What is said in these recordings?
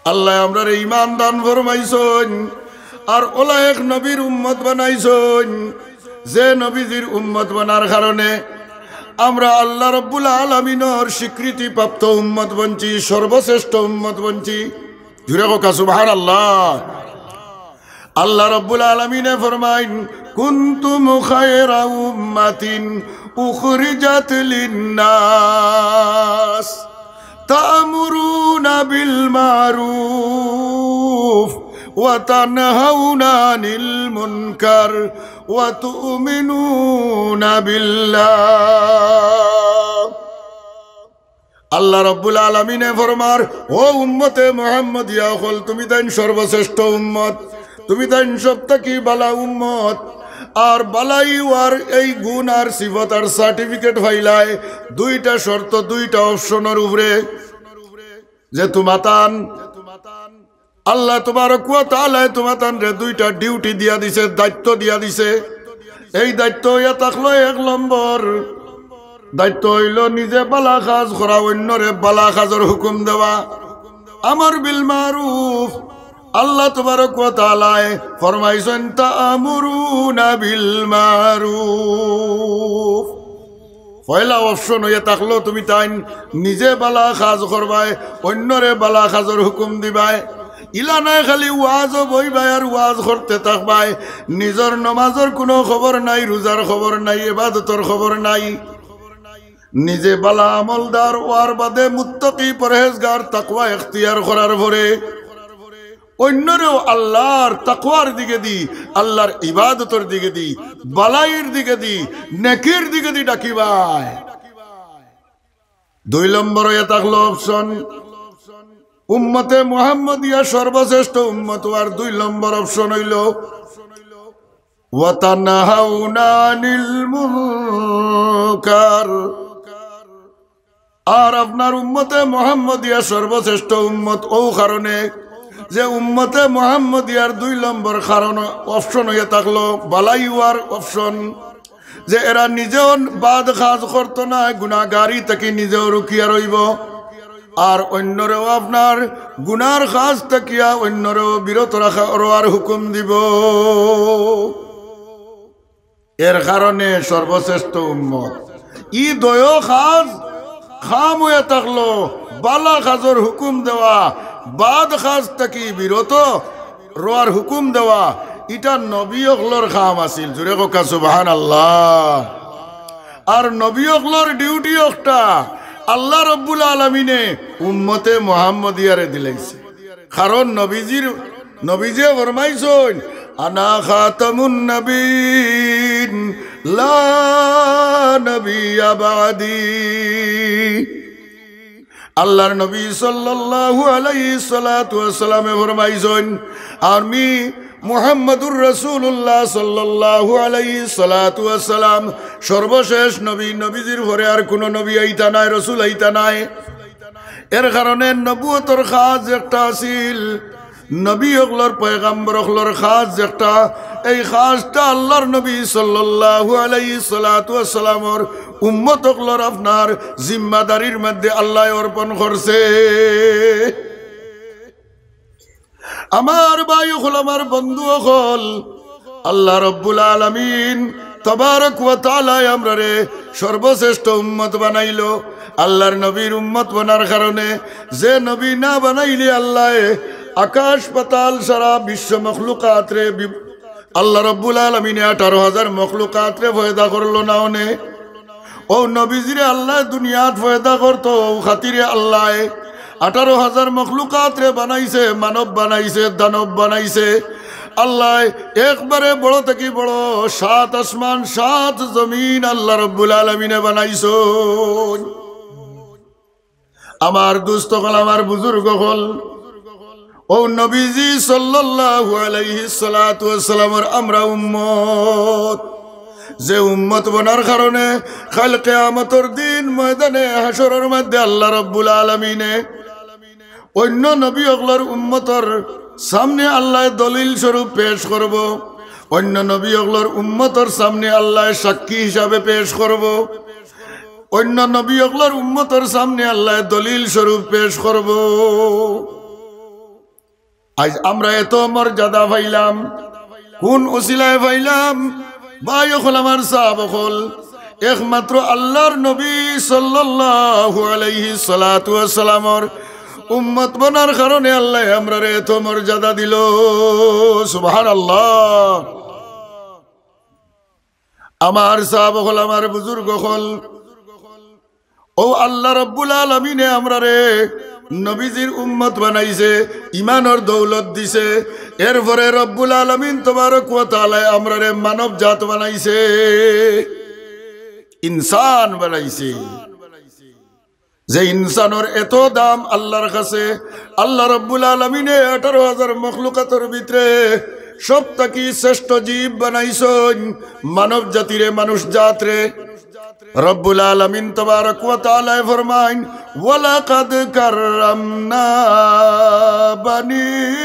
আল্লাহ আমরার ঈমান দান ফরমাইছেন আর ওলায়েক নবীর উম্মত বানাইছেন যে নবীজির উম্মত বানার কারণে আমরা আল্লাহ রাব্বুল আলামিনের স্বীকৃতি প্রাপ্ত উম্মত বনছি সর্বশ্রেষ্ঠ উম্মত বনছি জুড়ে কোকা সুবহানাল্লাহ আল্লাহ রাব্বুল আলামিনে ফরমাইন কুনতুম খায়রা উম্মাতিন উখরিজাত লিন-নাস তা'মুরুনা বিল মারুফ ওয়া তানহাউনা আনিল মুনকার ওয়া তু'মিনুনা বিল্লাহ আল্লাহ রাব্বুল আলামিনে ফরমার ও উম্মতে মুহাম্মদিয়া হল তুমি তাই সর্বশ্রেষ্ঠ উম্মত তুমি তাই সবথেকে বালা উম্মত আর বালাই আর এই গুণ আর সিফত আর সার্টিফিকেট ফাইলায় দুইটা শর্ত দুইটা অপশনের উপরে যে তুমাতান আল্লাহ তাবারক ওয়া তাআলা তুমাতান রে দুইটা ডিউটি দিয়া দিছে দায়িত্ব দিয়া দিছে এই দায়িত্ব ইয়া থাকলো এক নম্বর দায়িত্ব হইল নিজে বালা কাজ করা অন্যরে বালা কাজের হুকুম দেওয়া আমর বিল মারুফ আল্লাহ তাবারক ওয়া তাআলা ফরমাইছেন তা'মুরুনা বিল মারুফ পয়লা অপশন হইয়া থাকলো তুমি তাই নিজে বালা কাজ করবাই অন্যরে বালা কাজের হুকুম দিবাই ইলা নাই খালি ওয়াজ বইবাই আর ওয়াজ করতে থাকবাই নিজের নমাজের কোনো খবর নাই রোজার খবর নাই ইবাদতের খবর নাই নিজে বালা আমলদার ওয়ার বাদে মুত্তাকি পরহেজগার তাকওয়া ইখতিয়ার করার পরে অন্যরেও আল্লাহর তাকওয়ার দিকে দি আল্লাহর ইবাদতের দিকে দি বালাইয়ের দিকে দি নেকির দিকে দি ডাকিবাই দুই নম্বর হয়ে থাকলো অপশন উম্মতে মুহাম্মদিয়া সর্বশ্রেষ্ঠ উম্মত আর দুই নম্বর অপশন হইল ওয়া তানহাউনা আনিল মুনকার আর আপনার উম্মতে মুহাম্মদিয়া সর্বশ্রেষ্ঠ উম্মত ও কারণে যে উম্মতে মুহাম্মদিয়ার দুই নম্বর কারণ অপশন হয়ে থাকলো বালাইওয়ার অপশন যে এরা নিজেও বাদ কাজ করতো না গুনাহগারি থেকে নিজেও রুকিয়া রইব আর অন্যরেও আপনার গুনার কাজ থাকিয়া অন্যরেও বিরত রাখার হুকুম দিব এর কারণে সর্বশ্রেষ্ঠ উম্মত ই দয় কাজ খাম হয়ে থাকলো বালা কাজের হুকুম দেওয়া বাদ কাজ থাকি বিরত রোয়ার হুকুম দেওয়া এটা নবী অকলর খাম আছিল জুড়ে কোকা সুবহানাল্লাহ আর নবী অকলর ডিউটি একটা আল্লাহ রাব্বুল আলামিনে উম্মতে মুহাম্মদিয়ারে দিলাইছে কারণ নবীজে ফরমাইছেন আনা খাতামুন নবীন লা নবিয়্যা বাদি আল্লাহর নবী সাল্লাল্লাহু আলাইহি সাল্লাতু ওয়াসাল্লামে ফরমাইছেন আমি মুহাম্মদুর রাসূলুল্লাহ সাল্লাল্লাহু আলাইহি সাল্লাতু ওয়াসাল্লাম সর্বশেষ নবী নবীজির পরে আর কোন নবী আইতা নাই রাসূল আইতা নাই এর কারণে নবুয়তর কাজ একটা আছিল নবী হকলর পয়গম্বর হকলর কাজ একটা এই কাজটা আল্লাহর নবী সাল্লাল্লাহু আলাইহি সাল্লাতু ওয়াসাল্লামর উম্মত হকলর আপনার জিম্মাদারির মধ্যে আল্লাহ অর্পণ করছে আমার ভাই হল আমার বন্ধু হল আল্লাহ রাব্বুল আলামিন তাবারক ওয়া তাআলা আমরারে সর্বশ্রেষ্ঠ উম্মত বানাইলো আল্লাহর নবীর উম্মত বানার কারণে যে নবী না বানাইলে আল্লাহ আকাশ পাতাল সারা বিশ্ব মখলুকাত রে আল্লাহ রাব্বুল আলামিন 18,000 মখলুকাত রে পয়দা করলো না ওনে ও নবীজিরে আল্লাহ দুনিয়াত পয়দা করতো খাতিরে আল্লাহ 18,000 মখলুকাত রে বানাইছে মানব বানাইছে দানব বানাইছে আল্লাহ একবারে বড় থেকে বড় 7 আসমান 7 জমিন আল্লাহ রাব্বুল আলামিনে বানাইছো আমার দোস্ত হল আমার বুজুর্গ হল ও নবীজি সাল্লাল্লাহু আলাইহি সাল্লাতু ওয়াসাল্লামের আমরা উম্মত যে উম্মত বনার কারণে কাল কিয়ামতের দিন ময়দানে হাশরের মধ্যে আল্লাহ রাব্বুল আলামিনে অন্য নবী হকলর উম্মতর সামনে আল্লাহ দলিল স্বরূপ পেশ করব অন্য নবী হকলর উম্মতর সামনে আল্লাহ সাক্ষী হিসাবে পেশ করব অন্য নবী হকলর উম্মতর সামনে আল্লাহ দলিল স্বরূপ পেশ করব আজ আমরা এত মর্যাদা পাইলাম কোন উসিলায় পাইলাম? ভাই হল আমার সাহাবা হল একমাত্র আল্লাহর নবী সাল্লাল্লাহু আলাইহি সাল্লাতু ওয়াস সালামের উম্মত বনার কারণে আল্লাহ আমরারে এত মর্যাদা দিল। সুবহানাল্লাহ। আমার সাহাবা হল আমার বুজুর্গ হল ও আল্লাহ রাব্বুল আলামিনে আমরারে নবীজির উম্মত বানাইছে, ইমানের দৌলত দিছে। এরপরে রব্বুল আলামিন তাবারক ওয়া তাআলা আমরারে মানব জাত বানাইছে, ইনসান বানাইছে। যে ইনসানের এত দাম আল্লাহর কাছে, আল্লাহ রব্বুল আলামিনে 18,000 মখলুকাতের ভিতরে সব থাকি শ্রেষ্ঠ জীব বানাইছেন মানব জাতিরে, মানুষ জাতরে। রব্বুল আলামিন তাবারক ওয়া তাআলা ফরমাইন ওয়ালাকাদ কাররামনা বানি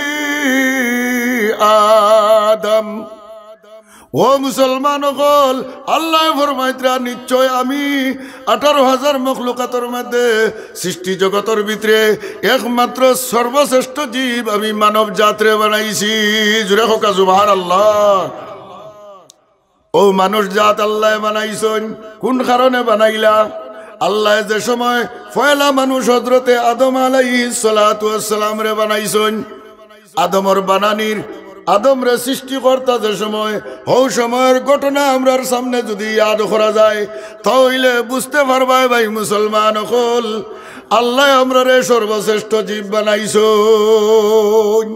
আদম। ও মুসলমান হল আল্লাহ ফরমাইতরা নিশ্চয় আমি 18,000 মখলুকাতের মধ্যে সৃষ্টি জগতের ভিতরে একমাত্র সর্বশ্রেষ্ঠ জীব আমি মানব জাতরে বানাইছি। জুড়ে হোক সুবহানাল্লাহ। ও মানুষ জাত আল্লাহ বানাইছেন কোন কারণে বানাইলা? আল্লাহ যে সময় পয়লা মানুষ হযরতে আদম আলাইহিস সালাতু ওয়াস সালাম রে বানাইছেন, আদমর বানানির আদম রে সৃষ্টিকর্তা যে সময় হৌ সময়ের ঘটনা আমরার সামনে যদি ইয়াদ করা যায় তাহলে বুঝতে পারবা ভাই মুসলমান হল আল্লাহ আমরারে সর্বশ্রেষ্ঠ জীব বানাইছেন।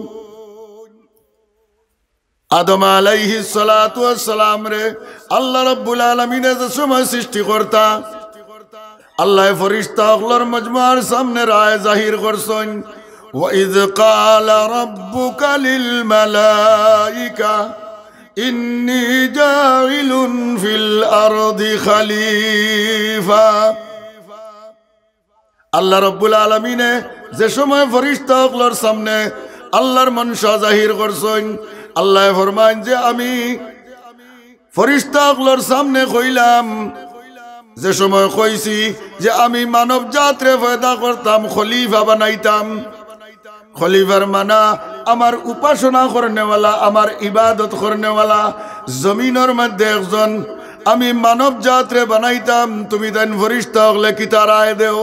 আদম আলাইহিস সালাতু ওয়াস সালাম রে আল্লাহ রাব্বুল আলামিন যে সময় সৃষ্টিকর্তা আল্লাহ ফেরেশতা হলর মজমার সামনে রায় জাহির করছেন। وَإِذْ قَالَ رَبُّكَ لِلْمَلَائِكَةِ إِنِّي جَاعِلٌ فِي الْأَرْضِ خَلِيفَةً। আল্লাহ রাব্বুল আলামিনে যে সময় ফেরেশতা হলর সামনে আল্লাহর মনসা জাহির করছেন, আল্লাহ ফরমান যে আমি ফেরেশতা হলর সামনে কইলাম, যে সময় কইছি যে আমি মানব জাতরে পয়দা করতাম, খলিফা বানাইতাম। খলিফার মানা আমার উপাসনা করনেওয়ালা, আমার ইবাদত করনেওয়ালা, জমিনের মধ্যে একজন আমি মানব জাতরে বানাইতাম। তুমি দেন ফেরেশতা হলে কি তার রায় দেও?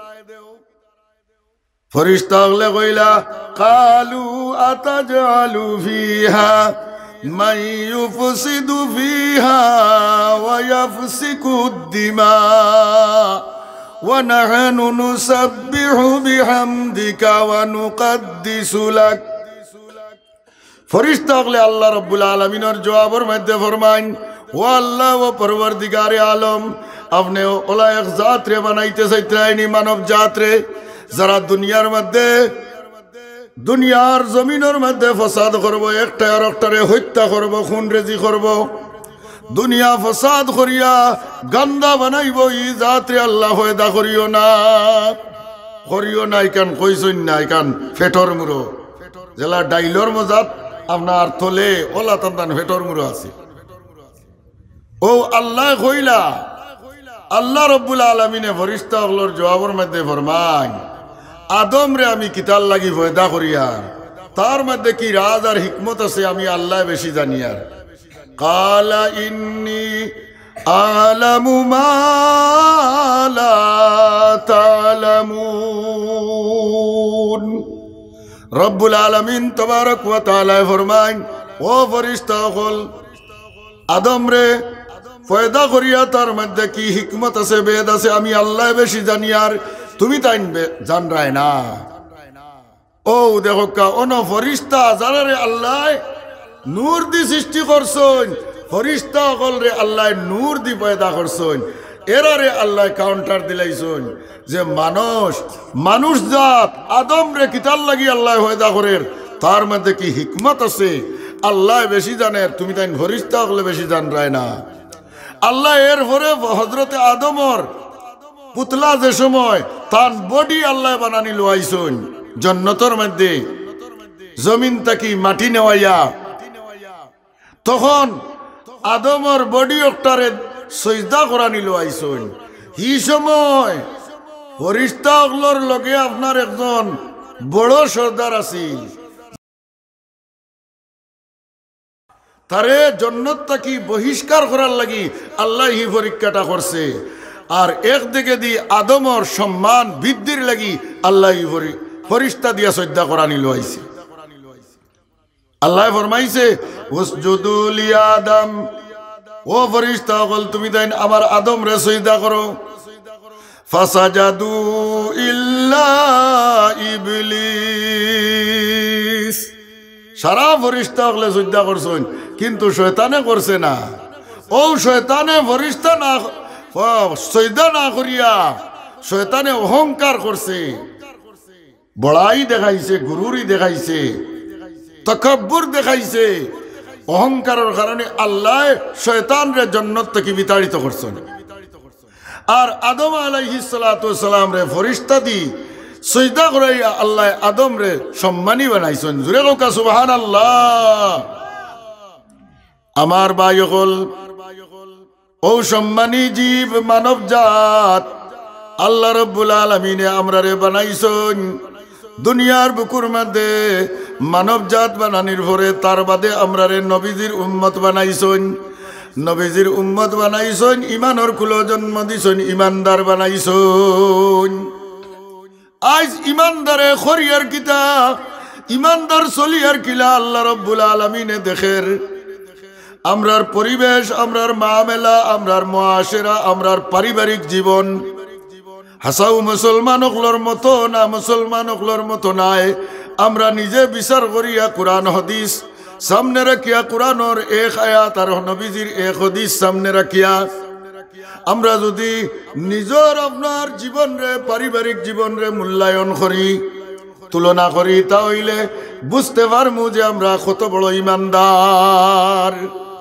ফেরেশতা হলে কইলা কালু আতাজালু ফিহা মান ইউফসিদু ফিহা ওয়া ইয়াফসিকু দিমা ওয়া নাহনু নুসাব্বিহু বিহামদিকা ওয়া নুকদ্দিসু লাক। ফেরেশতা হলে আল্লাহ রাব্বুল আলামিনের জবাবের মধ্যে ফরমাইন ও আল্লাহ ও পরওয়ারদিগারে আলম, আপনি ওলা এক জাতরে বানাইতে চাইতেন, মানব জাতরে, যারা দুনিয়ার মধ্যে দুনিয়ার জমিনের মধ্যে ফসাদ করব, একটা আর একটারে হত্যা করব, খুন রেজি করব, দুনিয়া ফসাদ করিয়া গান্দা বানাইব, ই জাতরে আল্লাহ হয়দা করিও না। করিও না ইকান কইছই না, ইকান ফেটর মুড়ো জেলা ডাইলর মজাত আপনার থলে ওলা তান্দান ফেটর মুড়ো আছে। ও আল্লাহ কইলা আল্লাহ রব্বুল আলামিনে ফেরেশতা হলর জবাবের মধ্যে ফরমায় আদম রে আমি কিতাল লাগি পয়দা করিয়া, তার মধ্যে কি রাজ আর হিকমত আছে আমি আল্লাহ বেশি জানি। আর কালা ইন্নী আলামু মা লা তা'লামুন। রব্বুল আলামিন তাবারক ওয়া তাআলা ফরমায় ও ফেরেশতা হল আদম রে পয়দা করিয়া তার মধ্যে কি হিকমত আছে, বেদ আছে আমি আল্লাহ বেশি জানি, আর তুমি তাই জান রায় না। ও দেখো কা অন ফেরেশতা যারা রে আল্লাহ নূর দি সৃষ্টি করছেন, ফেরেশতা হল রে আল্লাহ নূর দি পয়দা করছেন, এরা রে আল্লাহ কাউন্টার দিলাইছেন যে মানুষ জাত আদম রে কিতাল লাগি আল্লাহ পয়দা করের, তার মধ্যে কি হিকমত আছে আল্লাহ বেশি জানে, তুমি তাই ফেরেশতা হলে বেশি জান রায় না। আল্লাহ এর পরে হযরতে আদমর পুতলা যে সময় তার বডি আল্লাহ বানানি লোয়াইছেন জান্নাতের মধ্যে, জমিন থেকে মাটি নেওয়াইয়া, তখন আদমর বডি একটারে সজদা করানি লোয়াইছেন। এই সময় ফেরেশতা হলর লগে আপনার একজন বড় সর্দার আছিল, তারে জান্নাত থেকে বহিষ্কার করার লাগি আল্লাহ হি পরীক্ষাটা করছে। আর একদিকে দি আদমর সম্মান বৃদ্ধির লাগি আল্লাহ ফরিস্তা দিয়া শ্রদ্ধা করা নিল আইছে। আল্লাহ ফরমাইছে উসজুদু লি আদম, ও ফরিস্তা হল তুমি তাই আমার আদম রে সজদা করো। ফাসাজাদু ইল্লা ইবলিস, সারা ফরিস্তা হলে সজদা করছেন কিন্তু শয়তানে করছে না। ও শয়তানে ফরিস্তা না সজদা না করিয়া শয়তানে অহংকার করছে, বড়াই দেখাইছে, গুরুরি দেখাইছে, তকব্বুর দেখাইছে। অহংকারের কারণে আল্লাহ শয়তানরে জান্নাত থেকে বিতাড়িত করছেন। আর আদম আলাইহিস সালাতু ওয়াস সালাম রে ফরিস্তা দি সজদা করাইয়া আল্লাহ আদম রে সম্মানী বানাইছেন। জুরে কোকা সুবহানাল্লাহ। আমার ভাই হল ও সম্মানী জীব মানব জাত আল্লাহ রাব্বুল আলামিনে আমরা রে বানাইছেন দুনিয়ার বুকুর মধ্যে মানব জাত বানানির পরে তার বাদে আমরা রে নবীজির উম্মত বানাইছেন। নবীজির উম্মত বানাইছেন, ইমানের কুলো জন্ম দিছেন, ইমানদার বানাইছেন। আজ ইমানদারে খরিয়ার কিতা, ইমানদার চলিয়ার কিলা আল্লাহ রাব্বুল আলামিনে দেখের। আমরার পরিবেশ, আমরার মামেলা, আমরার মুআশিরা, আমরার পারিবারিক জীবন হাসাও মুসলমান হকলর মতো না, মুসলমান হকলর মতো নাই। আমরা নিজে বিচার করিয়া কোরআন হাদিস সামনে রাখিয়া, কোরআনের এক আয়াত আর নবীজির এক হাদিস সামনে রাখিয়া আমরা যদি নিজের আপনার জীবন রে, পারিবারিক জীবন রে মূল্যায়ন করি, তুলনা করি, তাহলে বুঝতে পারবো যে আমরা কত বড় ইমানদার।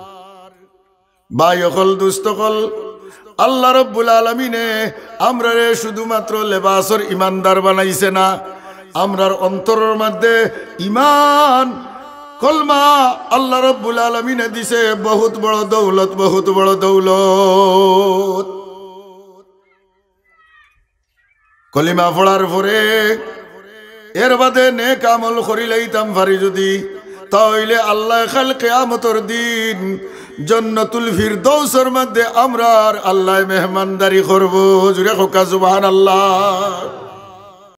ভাই হল, দুস্থ হল, আল্লাহ রাব্বুল আলামিনে আমরা রে শুধুমাত্র লেবাসর ইমানদার বানাইছে না, আমরার অন্তরের মধ্যে ইমান কলমা আল্লাহ রাব্বুল আলামিনে দিছে বহুত বড় দৌলত, বহুত বড় দৌলত। কলিমা পড়ার পরে এর বাদে নেক আমল করিলেইতাম পারি যদি, তাহলে আল্লাহ কাল কিয়ামতের দিন জান্নাতুল ফিরদাউসের মধ্যে আমরা আল্লাহ মেহমানদারি করব। জুরে কোকা সুবহানাল্লাহ।